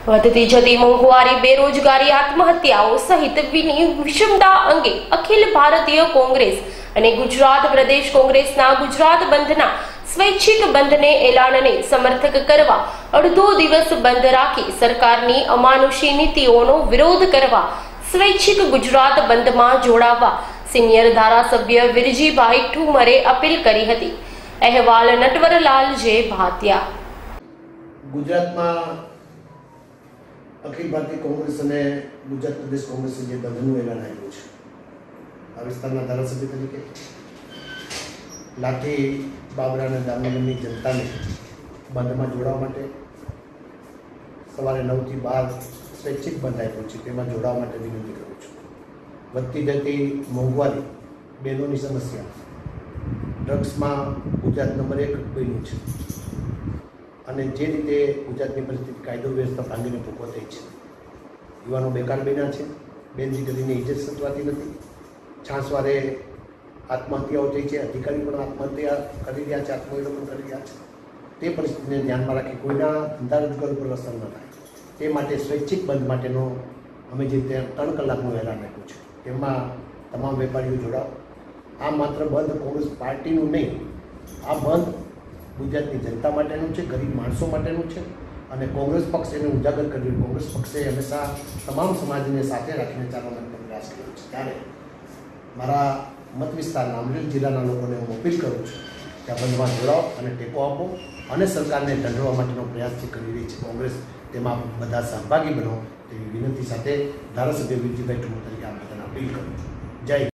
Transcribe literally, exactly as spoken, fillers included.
વધતી જતી મોંઘવારી, બેરોજગારી, આત્મહત્યાઓ સહિત વિષમતા અંગે અખિલ ભારતીય કોંગ્રેસ અને ગુજરાત પ્રદેશ કોંગ્રેસના ગુજરાત બંધના સ્વૈચ્છિક બંધને એલાનને સમર્થક કરવા અડધો દિવસ બંધ રાખી સરકારની અમાનુષી નીતિઓનો વિરોધ કરવા સ્વૈચ્છિક ગુજરાત બંધમાં જોડાવા સિનિયર ધારાસભ્ય વિરજીભાઈ ઠુમરે અપીલ કરી હતી। અહેવાલ નટવરલાલ જે ભાતિયા। ગુજરાતમાં અખિલ ભારતીય કોંગ્રેસ અને ગુજરાત પ્રદેશ કોંગ્રેસે જે બંધનું એલાન આપ્યું છે, આ વિસ્તારના ધારાસભ્ય તરીકે લાઠી, બાબરા અને દામનગરની જનતાને બંધમાં જોડાવા માટે સવારે નવથી બાર સ્વૈચ્છિક બંધ આપ્યો છે, તેમાં જોડાવા માટે વિનંતી કરું છું। વધતી જતી મોંઘવારી, બહેનોની સમસ્યા, ડ્રગ્સમાં ગુજરાત નંબર એક બન્યું છે અને જે રીતે ગુજરાતની પરિસ્થિતિ કાયદો વ્યવસ્થા ભાંગીને ભૂકો થઈ છે, યુવાનો બેકાર બન્યા છે, બેનજીગરીની ઇજ્જત સચવાતી નથી, છાસવારે આત્મહત્યાઓ થઈ છે, અધિકારી પણ આત્મહત્યા કરી રહ્યા છે, આત્મહત્યા પણ કરી રહ્યા છે। તે પરિસ્થિતિને ધ્યાનમાં રાખી કોઈના ધંધા રોજગાર ઉપર અસર ન થાય તે માટે સ્વૈચ્છિક બંધ માટેનો અમે જે ત્રણ કલાકનું એલાન આપ્યું છે, તેમાં તમામ વેપારીઓ જોડાઓ। આ માત્ર બંધ કોંગ્રેસ પાર્ટીનું નહીં, આ બંધ ગુજરાતની જનતા માટેનું છે, ગરીબ માણસો માટેનું છે અને કોંગ્રેસ પક્ષ એને ઉજાગર કર્યું। કોંગ્રેસ પક્ષે હંમેશા તમામ સમાજને સાથે રાખીને ચાલવા માટે પ્રયાસ કર્યો છે। ત્યારે મારા મત વિસ્તારના અમરેલી જિલ્લાના લોકોને હું અપીલ કરું છું કે આ બંધમાં જોડાઓ અને ટેકો આપો અને સરકારને ઢંઢોળવા માટેનો પ્રયાસ જે કરી રહી છે કોંગ્રેસ, તેમાં બધા સહભાગી બનો તેવી વિનંતી સાથે ધારાસભ્ય વિરજીભાઈ ઠુમર તરીકે આ બધાને અપીલ કરું છું। જય